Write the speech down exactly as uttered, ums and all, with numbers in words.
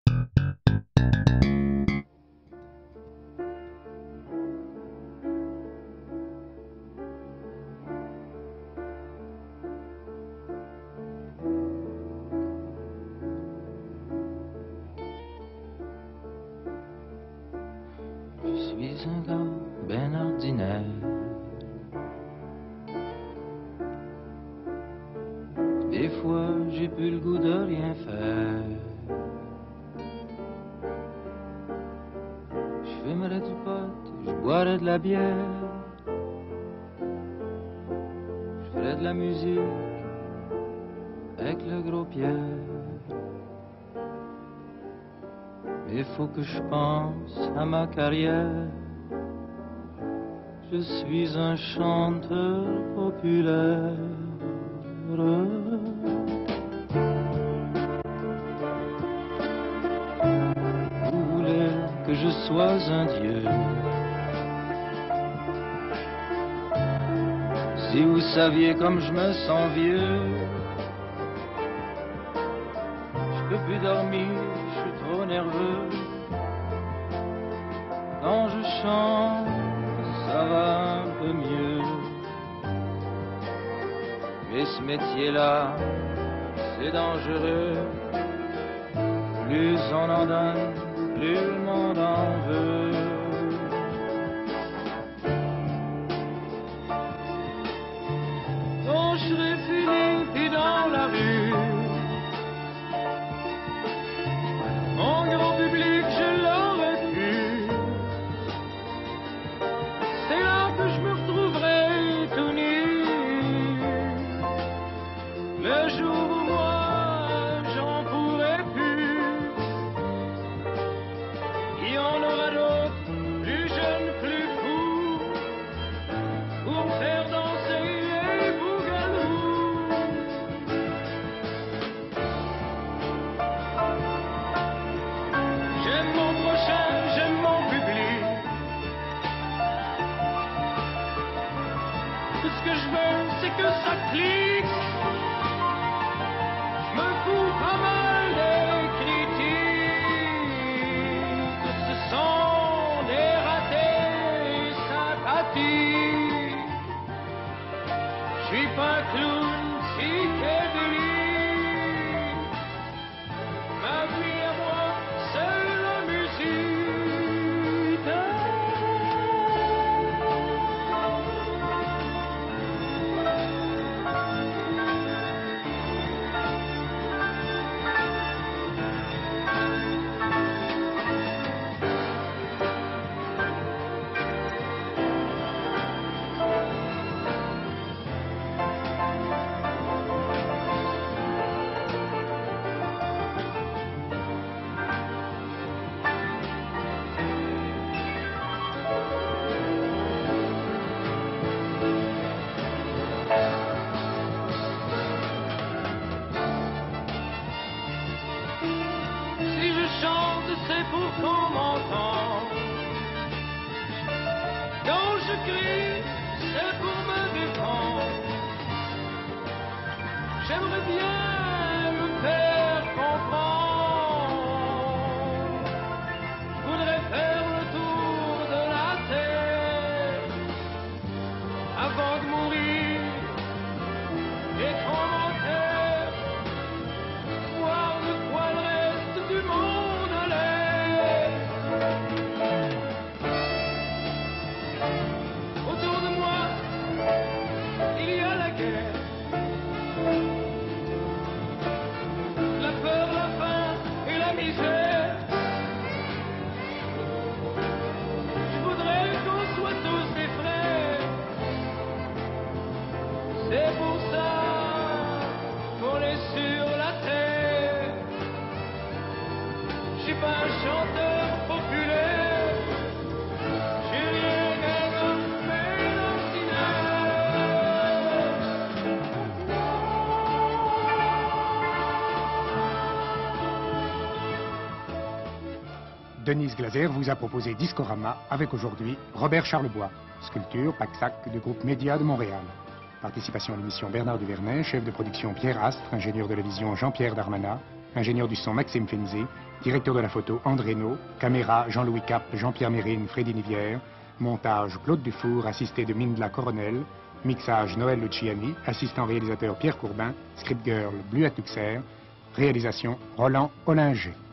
Je suis un gars ben ordinaire. Des fois, j'ai plus le goût de rien faire. Je fumerais du pot, je boirais de la bière. Je ferais de la musique avec le gros Pierre. Il faut que je pense à ma carrière. Je suis un chanteur populaire. Vous voulez que je sois un dieu. Si vous saviez comme je me sens vieux. Je peux plus dormir, je suis trop nerveux. Quand je chante, ça va un peu mieux. Mais ce métier-là, c'est dangereux. Plus on en donne, plus le monde en veut. Quand je serai fini, puis dans la rue, mon grand public, je l'aurais pu. C'est là que je me retrouverai tout nu. Le jour où moi, j'en pourrai plus. Il y en aura d'autres, plus jeunes, plus fous, pour faire danser les bougalous. J'aime mon prochain, j'aime mon public. Tout ce que je veux, c'est que ça clique. Je me fous pas mal des critiques. Ce sont des ratés sympathiques. Je suis pas un clown psychédélique. Ma vie à moi, c'est la musique. Si je chante, c'est pour qu'on m'entende. Quand je crie, c'est pour me défendre. J'aimerais bien me faire comprendre. Je voudrais faire le tour de la terre avant de mourir. Et commentaires, voir de quoi le reste du monde a l'air. Autour de moi, il y a la guerre, la peur, la faim et la misère. Je voudrais qu'on soit tous des frères. C'est pour ça qu'on est sur la terre. Je suis pas un chanteur populaire. J'ai rien qu'un homme ordinaire. Denise Glaser vous a proposé Discorama avec aujourd'hui Robert Charlebois, sculpture Paxac du groupe Média de Montréal. Participation à l'émission Bernard Duvernay, chef de production Pierre Astre, ingénieur de la vision Jean-Pierre Darmanin, ingénieur du son Maxime Finzi, directeur de la photo André No, caméra Jean-Louis Cap, Jean-Pierre Mérine, Freddy Nivière, montage Claude Dufour, assisté de Mindla Coronel, mixage Noël Luciani, assistant réalisateur Pierre Courbin, script girl Bluette Luxer, réalisation Roland Ollinger.